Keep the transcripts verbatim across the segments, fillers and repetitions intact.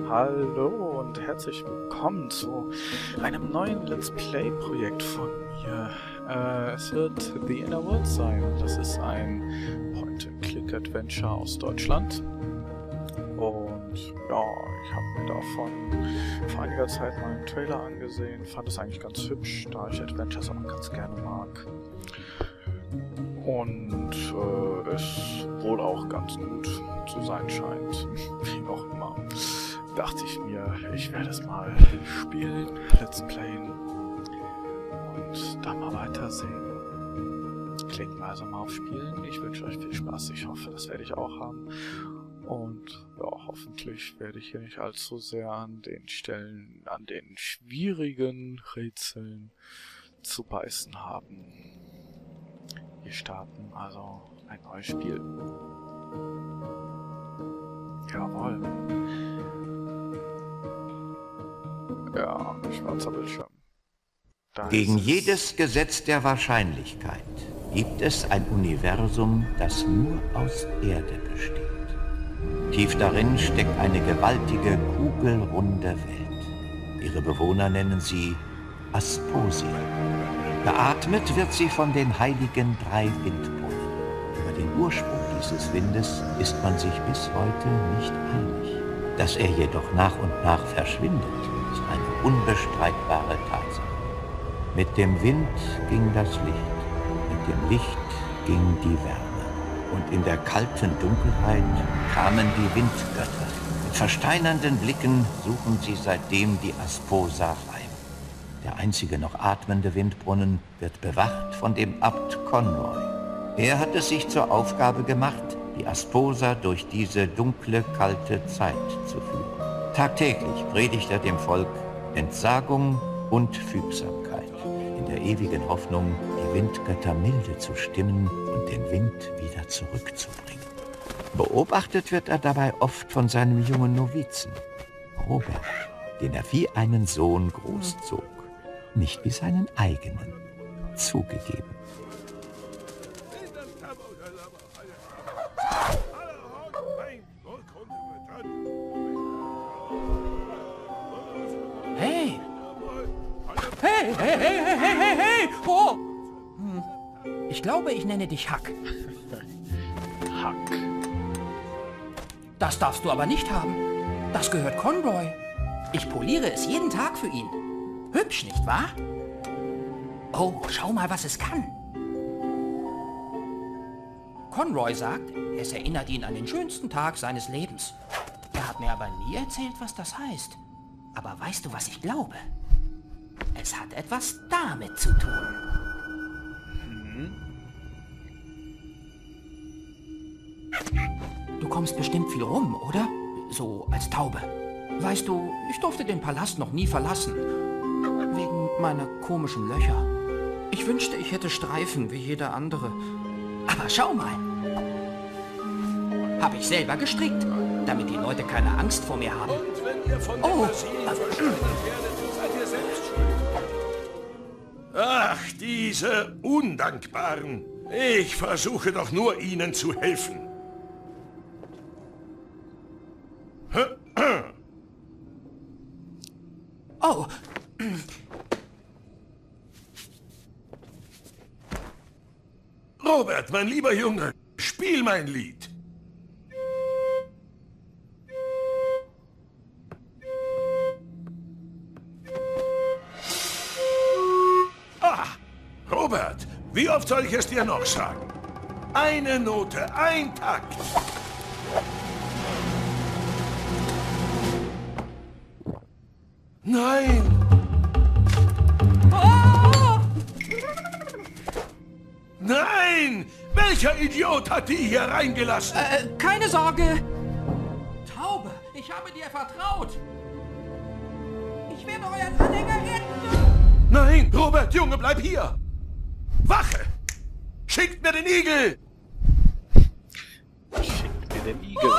Hallo und herzlich willkommen zu einem neuen Let's Play-Projekt von mir. Äh, es wird The Inner World sein. Das ist ein Point-and-Click-Adventure aus Deutschland. Und ja, ich habe mir davon vor einiger Zeit mal einen Trailer angesehen, fand es eigentlich ganz hübsch, da ich Adventures auch ganz gerne mag. Und äh, es wohl auch ganz gut zu sein scheint, wie auch immer. Dachte ich mir, ich werde es mal spielen, Let's Playen und dann mal weitersehen. Klickt mal also mal auf Spielen. Ich wünsche euch viel Spaß. Ich hoffe, das werde ich auch haben. Und ja, hoffentlich werde ich hier nicht allzu sehr an den Stellen, an den schwierigen Rätseln zu beißen haben. Wir starten also ein neues Spiel. Jawohl. Ja, schwarzer Bildschirm. Da Gegen jedes Gesetz der Wahrscheinlichkeit gibt es ein Universum, das nur aus Erde besteht. Tief darin steckt eine gewaltige, kugelrunde Welt. Ihre Bewohner nennen sie Asposia. Beatmet wird sie von den heiligen drei Windbrunnen. Über den Ursprung dieses Windes ist man sich bis heute nicht einig. Dass er jedoch nach und nach verschwindet, ist eine unbestreitbare Tatsache. Mit dem Wind ging das Licht, mit dem Licht ging die Wärme. Und in der kalten Dunkelheit kamen die Windgötter. Mit versteinernden Blicken suchen sie seitdem die Asposa heim. Der einzige noch atmende Windbrunnen wird bewacht von dem Abt Conroy. Er hat es sich zur Aufgabe gemacht, die Asposa durch diese dunkle, kalte Zeit zu führen. Tagtäglich predigt er dem Volk Entsagung und Fügsamkeit, in der ewigen Hoffnung, die Windgötter milde zu stimmen und den Wind wieder zurückzubringen. Beobachtet wird er dabei oft von seinem jungen Novizen, Robert, den er wie einen Sohn großzog, nicht wie seinen eigenen, zugegeben. Hey! Hey, hey, hey, hey, hey, hey, hey! Oh! Hm. Ich glaube, ich nenne dich Huck. Huck. Das darfst du aber nicht haben. Das gehört Conroy. Ich poliere es jeden Tag für ihn. Hübsch, nicht wahr? Oh, schau mal, was es kann. Conroy sagt, es erinnert ihn an den schönsten Tag seines Lebens. Er hat mir aber nie erzählt, was das heißt. Aber weißt du, was ich glaube? Es hat etwas damit zu tun. Mhm. Du kommst bestimmt viel rum, oder? So als Taube. Weißt du, ich durfte den Palast noch nie verlassen. Wegen meiner komischen Löcher. Ich wünschte, ich hätte Streifen wie jeder andere. Aber schau mal. Habe ich selber gestrickt, damit die Leute keine Angst vor mir haben. Und wenn ihr von der Oh. Maschine verschwindet werdet, seid ihr selbst schuld. Ach, diese Undankbaren. Ich versuche doch nur, ihnen zu helfen. Oh, Robert, mein lieber Junge, spiel mein Lied. Ah, Robert, wie oft soll ich es dir noch sagen? Eine Note, ein Takt. Nein! Nein! Welcher Idiot hat die hier reingelassen? äh, keine Sorge. Taube, ich habe dir vertraut. Ich werde euren Anhänger retten. Nein, Robert, Junge, bleib hier! Wache! Schickt mir den Igel! Schickt mir den Igel.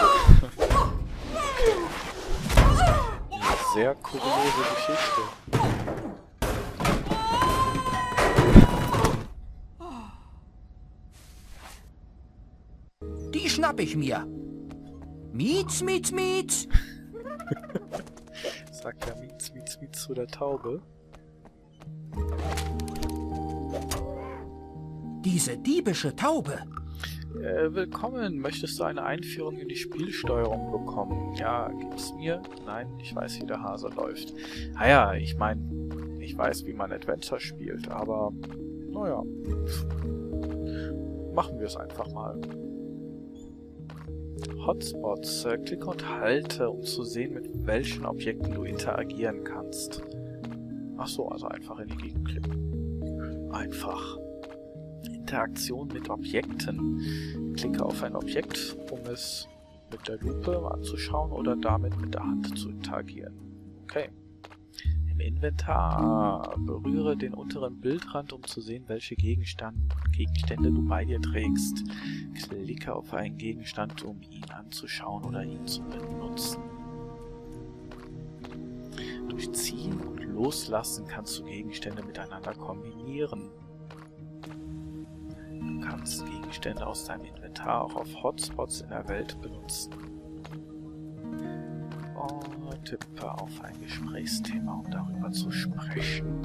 Sehr kuriose Geschichte. Die schnapp ich mir. Mietz, mietz, mietz. Sagt ja Mietz, Mietz, Mietz zu der Taube. Diese diebische Taube. Äh, willkommen. Möchtest du eine Einführung in die Spielsteuerung bekommen? Ja, gib's mir? Nein, ich weiß, wie der Hase läuft. Naja, ich meine, ich weiß, wie man Adventure spielt, aber naja. Machen wir es einfach mal. Hotspots. Äh, klicke und halte, um zu sehen, mit welchen Objekten du interagieren kannst. Ach so, also einfach in die Gegend klicken. Einfach. Interaktion mit Objekten. Klicke auf ein Objekt, um es mit der Lupe anzuschauen oder damit mit der Hand zu interagieren. Okay. Im Inventar berühre den unteren Bildrand, um zu sehen, welche Gegenstand, Gegenstände du bei dir trägst. Klicke auf einen Gegenstand, um ihn anzuschauen oder ihn zu benutzen. Durch Ziehen und Loslassen kannst du Gegenstände miteinander kombinieren. Du kannst Gegenstände aus deinem Inventar auch auf Hotspots in der Welt benutzen. Oh, tippe auf ein Gesprächsthema, um darüber zu sprechen.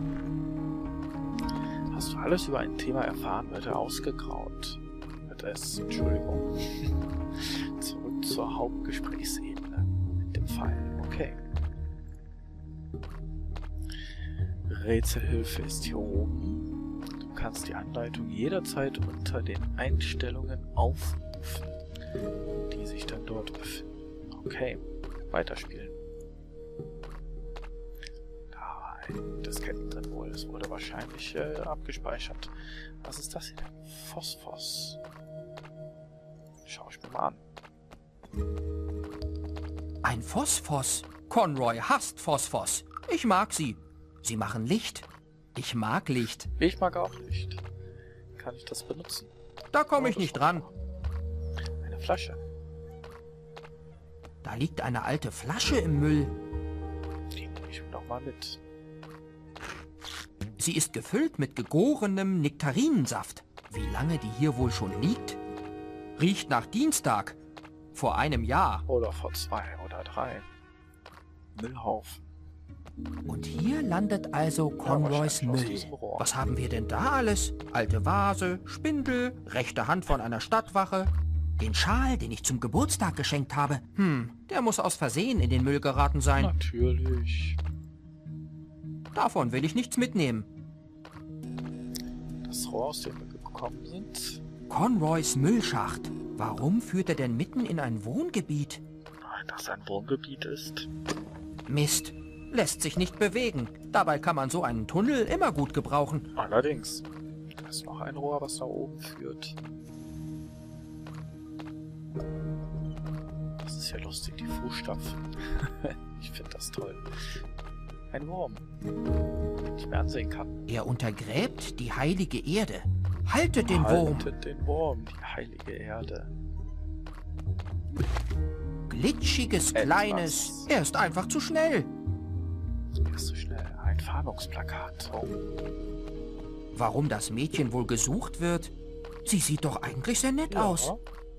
Hast du alles über ein Thema erfahren, wird er ausgegraut. Wird es, Entschuldigung. Zurück zur Hauptgesprächsebene mit dem Pfeil. Okay. Rätselhilfe ist hier oben. Du kannst die Anleitung jederzeit unter den Einstellungen aufrufen, die sich dann dort befinden. Okay, weiterspielen. Da war ein Disketten drin wohl. Es wurde wahrscheinlich äh, abgespeichert. Was ist das hier denn? Phosphos. Schau ich mir mal an. Ein Phosphos. Conroy hasst Phosphos. Ich mag sie. Sie machen Licht. Ich mag Licht. Ich mag auch Licht. Kann ich das benutzen? Da komme ich nicht dran. Eine Flasche. Da liegt eine alte Flasche im Müll. Die nehme ich noch mal mit. Sie ist gefüllt mit gegorenem Nektarinensaft. Wie lange die hier wohl schon liegt? Riecht nach Dienstag. Vor einem Jahr. Oder vor zwei oder drei. Müllhaufen. Und hier landet also Conroys Müll. Was haben wir denn da alles? Alte Vase, Spindel, rechte Hand von einer Stadtwache. Den Schal, den ich zum Geburtstag geschenkt habe. Hm, der muss aus Versehen in den Müll geraten sein. Natürlich. Davon will ich nichts mitnehmen. Das Rohr, aus dem wir gekommen sind. Conroys Müllschacht. Warum führt er denn mitten in ein Wohngebiet? Das ein Wohngebiet ist. Mist. Lässt sich nicht bewegen. Dabei kann man so einen Tunnel immer gut gebrauchen. Allerdings. Da ist noch ein Rohr, was nach oben führt. Das ist ja lustig, die Fußstapfen. Ich finde das toll. Ein Wurm, den ich mir ansehen kann. Er untergräbt die heilige Erde. Haltet den Wurm. Haltet den Wurm, die heilige Erde. Glitschiges, Etwas. Kleines. Er ist einfach zu schnell. Er ist so schnell. Ein Fahndungsplakat. Oh. Warum das Mädchen wohl gesucht wird? Sie sieht doch eigentlich sehr nett Ja. aus.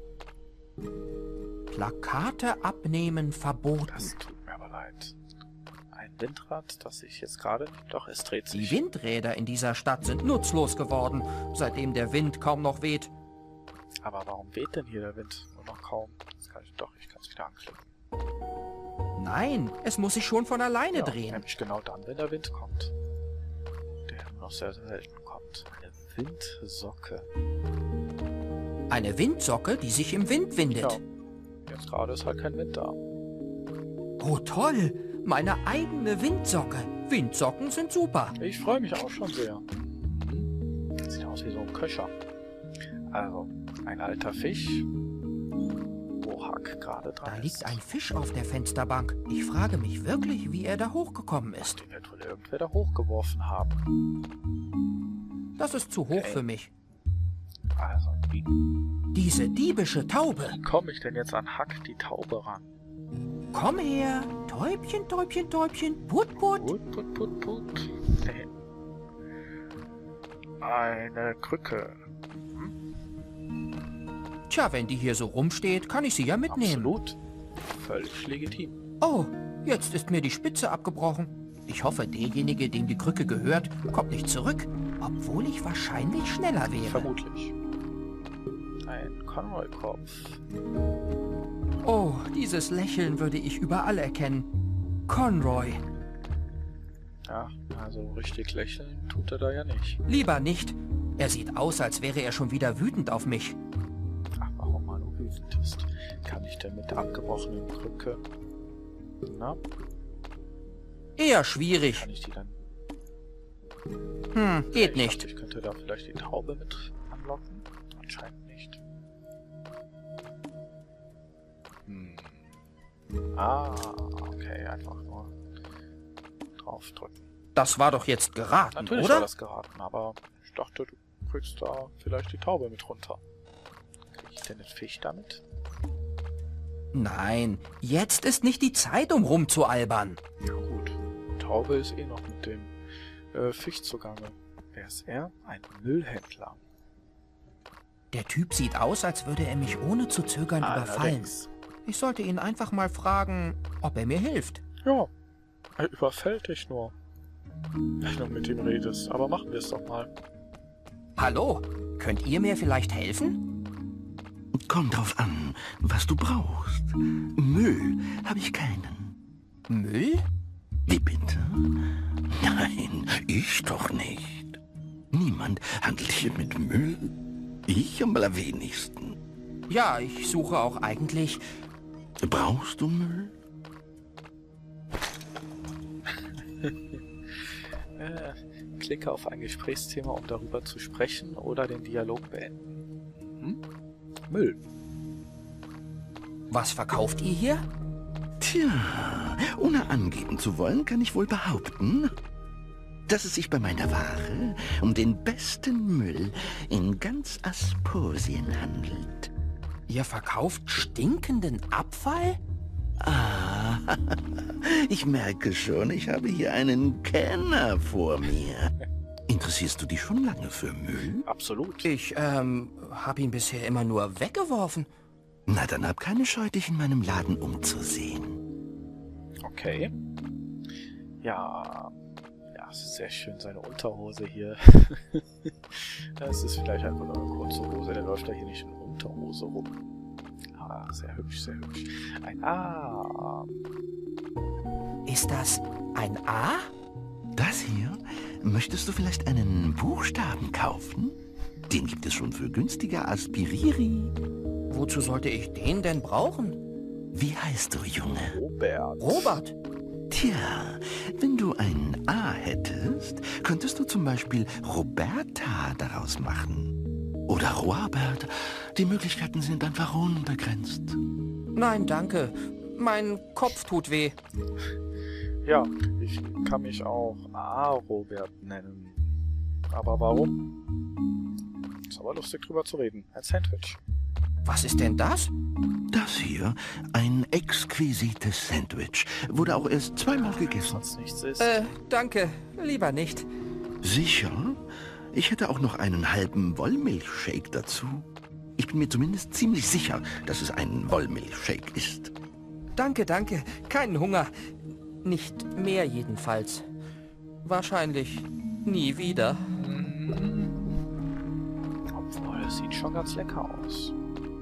Plakate abnehmen verboten. Das tut mir aber leid. Ein Windrad, das ich jetzt gerade nicht... Doch, es dreht sich. Die Windräder in dieser Stadt sind nutzlos geworden, seitdem der Wind kaum noch weht. Aber warum weht denn hier der Wind nur noch kaum? Das kann ich, doch, ich kann es wieder anklicken. Nein, es muss sich schon von alleine Ja, drehen. nämlich genau dann, wenn der Wind kommt. Der nur noch sehr, sehr selten kommt. Eine Windsocke. Eine Windsocke, die sich im Wind windet. Ja, jetzt gerade ist halt kein Wind da. Oh toll, meine eigene Windsocke. Windsocken sind super. Ich freue mich auch schon sehr. Das sieht aus wie so ein Köcher. Also, ein alter Fisch, wo Hack gerade dran Da ist. liegt ein Fisch auf der Fensterbank. Ich frage mich wirklich, wie er da hochgekommen ist. Den wird wohl irgendwer da hochgeworfen haben. Das ist zu hoch Okay. für mich. Also, wie, Diese diebische Taube. wie komme ich denn jetzt an Hack die Taube ran? Komm her. Täubchen, Täubchen, Täubchen. Put, put. Put, put, put, put. Nee. Eine Krücke. Tja, wenn die hier so rumsteht, kann ich sie ja mitnehmen. Absolut. Völlig legitim. Oh, jetzt ist mir die Spitze abgebrochen. Ich hoffe, derjenige, dem die Krücke gehört, kommt nicht zurück, obwohl ich wahrscheinlich schneller wäre. Vermutlich. Ein Conroy-Kopf. Oh, dieses Lächeln würde ich überall erkennen. Conroy. Ja, also richtig lächeln tut er da ja nicht. Lieber nicht. Er sieht aus, als wäre er schon wieder wütend auf mich. Ach, warum man nur wütend ist. Kann ich denn mit der abgebrochenen Krücke... Na, Eher schwierig. kann ich die dann... Hm, geht ich nicht. dachte, ich könnte da vielleicht die Taube mit anlocken. Anscheinend nicht. Hm. Ah, okay, einfach nur draufdrücken. Das war doch jetzt geraten, Natürlich war oder? das geraten, aber ich dachte, du kriegst da vielleicht die Taube mit runter. Krieg ich denn den Fisch damit? Nein, jetzt ist nicht die Zeit, um rumzualbern. Ja gut, Taube ist eh noch mit dem äh, Fisch zugange. Wer ist er? Ein Müllhändler. Der Typ sieht aus, als würde er mich ohne zu zögern überfallen. Allerdings. Ich sollte ihn einfach mal fragen, ob er mir hilft. Ja, er überfällt dich nur. Wenn du mit ihm redest, aber machen wir es doch mal. Hallo, könnt ihr mir vielleicht helfen? Kommt drauf an, was du brauchst. Müll habe ich keinen. Müll? Wie bitte? Nein, ich doch nicht. Niemand handelt hier mit Müll. Ich am allerwenigsten. Ja, ich suche auch eigentlich... Brauchst du Müll? Äh, klicke auf ein Gesprächsthema, um darüber zu sprechen oder den Dialog beenden. Hm? Müll. Was verkauft ihr hier? Tja, ohne angeben zu wollen, kann ich wohl behaupten, dass es sich bei meiner Ware um den besten Müll in ganz Asposien handelt. Ihr verkauft stinkenden Abfall? Ah, ich merke schon, ich habe hier einen Kenner vor mir. Interessierst du dich schon lange für Müll? Absolut. Ich, ähm, habe ihn bisher immer nur weggeworfen. Na, dann hab keine Scheu, dich in meinem Laden umzusehen. Okay. Ja. Ja, es ist sehr schön, seine Unterhose hier. Das ist vielleicht einfach nur eine kurze Hose. Der läuft da hier nicht in Unterhose rum. Ah, sehr hübsch, sehr hübsch. Ein A. Ist das ein A? Das hier? Möchtest du vielleicht einen Buchstaben kaufen? Den gibt es schon für günstiger Aspiriri. Wozu sollte ich den denn brauchen? Wie heißt du, Junge? Robert. Robert? Tja, wenn du ein A hättest, könntest du zum Beispiel Roberta daraus machen. Oder Robert. Die Möglichkeiten sind einfach unbegrenzt. Nein, danke. Mein Kopf tut weh. Ja, ich kann mich auch A. Robert nennen. Aber warum? Ist aber lustig drüber zu reden. Ein Sandwich. Was ist denn das? Das hier, ein exquisites Sandwich, wurde auch erst zweimal gegessen. Sonst nichts ist. Äh, danke. Lieber nicht. Sicher? Ich hätte auch noch einen halben Wollmilchshake dazu. Ich bin mir zumindest ziemlich sicher, dass es ein Wollmilchshake ist. Danke, danke. Keinen Hunger. Nicht mehr jedenfalls. Wahrscheinlich nie wieder. Obwohl, es sieht schon ganz lecker aus.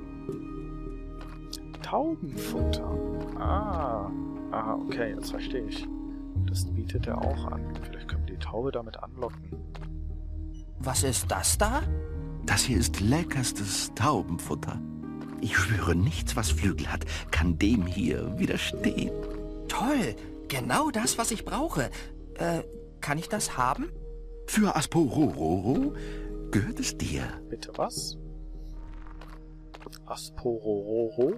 Taubenfutter. Ah. Ah, okay, jetzt verstehe ich. Das bietet er auch an. Vielleicht können wir die Taube damit anlocken. Was ist das da? Das hier ist leckerstes Taubenfutter. Ich schwöre, nichts, was Flügel hat, kann dem hier widerstehen. Toll. Genau das, was ich brauche. Äh, kann ich das haben? Für Aspororo gehört es dir. Bitte was? Aspororo?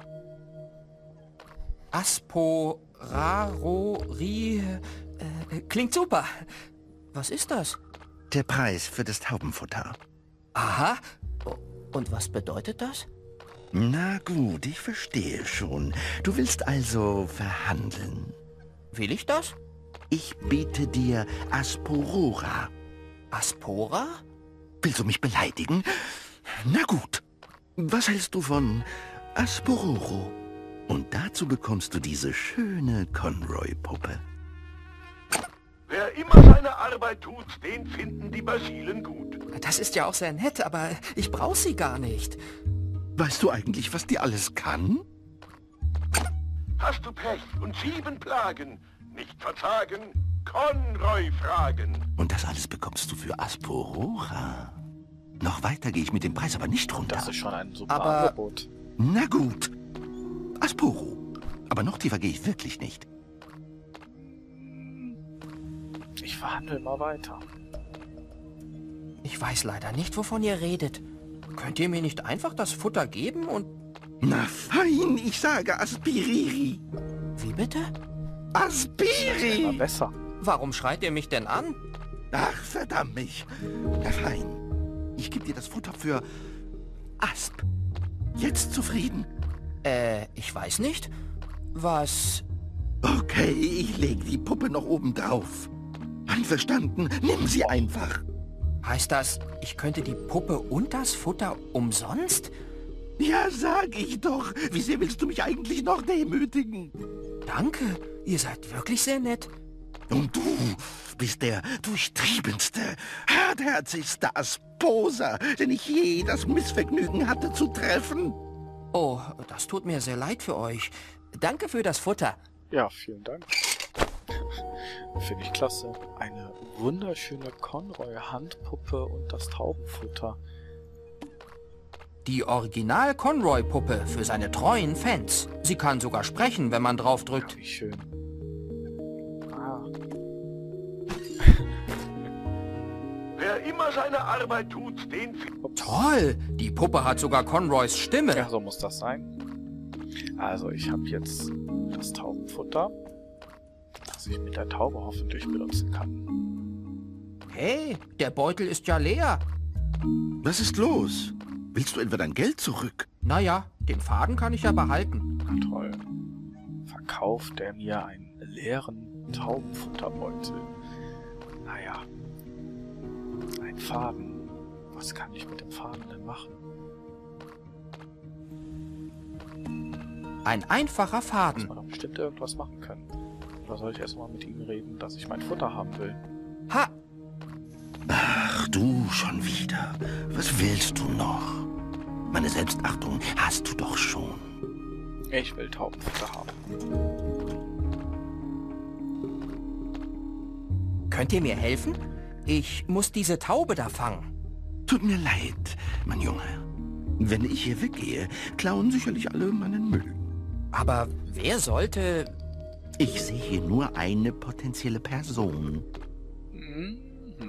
Asporari... Äh, klingt super. Was ist das? Der Preis für das Taubenfutter. Aha. Und was bedeutet das? Na gut, ich verstehe schon. Du willst also verhandeln. Will ich das? Ich biete dir Asporora. Aspora? Willst du mich beleidigen? Na gut. Was hältst du von Aspororo? Und dazu bekommst du diese schöne Conroy-Puppe. Wer immer seine Arbeit tut, den finden die Basilen gut. Das ist ja auch sehr nett, aber ich brauche sie gar nicht. Weißt du eigentlich, was die alles kann? Hast du Pech und sieben Plagen, nicht verzagen, Conroy fragen. Und das alles bekommst du für Asporora. Noch weiter gehe ich mit dem Preis aber nicht runter. Das ist schon ein super Aber- Angebot. Na gut. Asporo. Aber noch tiefer gehe ich wirklich nicht. Ich verhandle mal weiter. Ich weiß leider nicht, wovon ihr redet. Könnt ihr mir nicht einfach das Futter geben und... Na fein, ich sage Aspiriri. Wie bitte? Immer Aspiri! besser. Warum schreit ihr mich denn an? Ach, verdammt mich. Na fein. Ich gebe dir das Futter für Asp. Jetzt zufrieden? Äh, ich weiß nicht. Was... Okay, ich lege die Puppe noch oben drauf. Einverstanden, nimm sie einfach. Heißt das, ich könnte die Puppe und das Futter umsonst? Ja, sag ich doch. Wie sehr willst du mich eigentlich noch demütigen? Danke, ihr seid wirklich sehr nett. Und du bist der durchtriebenste, hartherzigste Asposer, den ich je das Missvergnügen hatte zu treffen. Oh, das tut mir sehr leid für euch. Danke für das Futter. Ja, vielen Dank. Finde ich klasse. Eine wunderschöne Conroy-Handpuppe und das Taubenfutter. Die Original-Conroy-Puppe für seine treuen Fans. Sie kann sogar sprechen, wenn man draufdrückt. Wie schön. Ah, Wer immer seine Arbeit tut, den findet... Toll, die Puppe hat sogar Conroys Stimme. ja, so muss das sein. Also, ich habe jetzt das Taubenfutter, das ich mit der Taube hoffentlich benutzen kann. Hey, der Beutel ist ja leer. Was ist los? Willst du etwa dein Geld zurück? Naja, den Faden kann ich ja behalten. Na toll. Verkauft er mir einen leeren Taubenfutterbeutel? Naja. Ein Faden. Was kann ich mit dem Faden denn machen? Ein einfacher Muss Faden. man doch bestimmt irgendwas machen können. Oder soll ich erstmal mit ihm reden, dass ich mein Futter haben will? Ha! Ach, du schon wieder. Was willst du noch? Meine Selbstachtung hast du doch schon. Ich will Taubenfutter haben. Könnt ihr mir helfen? Ich muss diese Taube da fangen. Tut mir leid, mein Junge. Wenn ich hier weggehe, klauen sicherlich alle meinen Müll. Aber wer sollte... Ich sehe hier nur eine potenzielle Person. Mhm.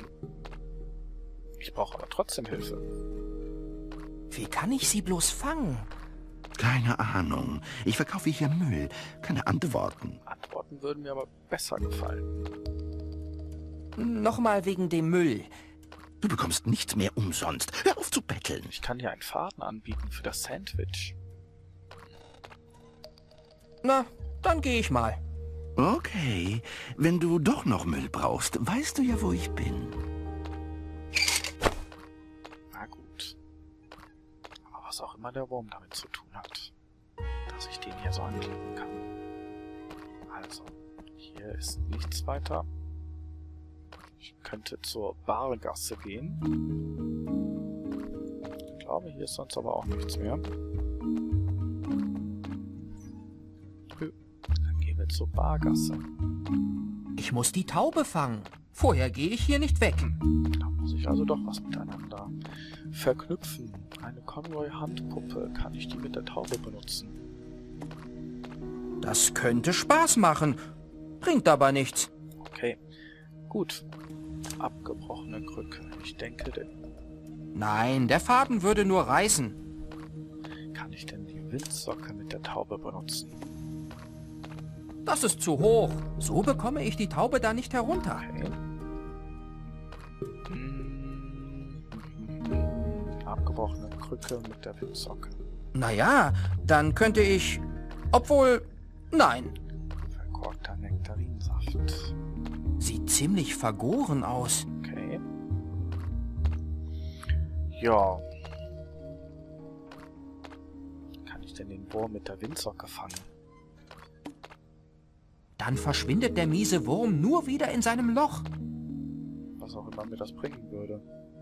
Ich brauche aber trotzdem Hilfe. Wie kann ich sie bloß fangen? Keine Ahnung. Ich verkaufe hier Müll. Keine Antworten. Antworten würden mir aber besser gefallen. Nochmal wegen dem Müll. Du bekommst nichts mehr umsonst. Hör auf zu betteln. Ich kann dir einen Faden anbieten für das Sandwich. Na, dann gehe ich mal. Okay. Wenn du doch noch Müll brauchst, weißt du ja, wo ich bin. Na gut. Aber was auch immer der Wurm damit zu tun hat, dass ich den hier so anklicken kann. Also, hier ist nichts weiter. Ich könnte zur Bargasse gehen. Ich glaube, hier ist sonst aber auch nichts mehr. Dann gehen wir zur Bargasse. Ich muss die Taube fangen. Vorher gehe ich hier nicht weg. Da muss ich also doch was miteinander verknüpfen. Eine Conroy-Handpuppe. Kann ich die mit der Taube benutzen? Das könnte Spaß machen. Bringt aber nichts. Okay. Gut. Abgebrochene Krücke. Ich denke, der Nein, der Faden würde nur reißen. kann ich denn die Windsocke mit der Taube benutzen? Das ist zu hoch. So bekomme ich die Taube da nicht herunter. Okay. Hm. Abgebrochene Krücke mit der Windsocke. Naja, dann könnte ich... Obwohl... Nein. Verkorkter Nektarinsaft. Sieht ziemlich vergoren aus. Okay. Ja. Kann ich denn den Wurm mit der Windsocke fangen? Dann verschwindet der miese Wurm nur wieder in seinem Loch. Was auch immer mir das bringen würde.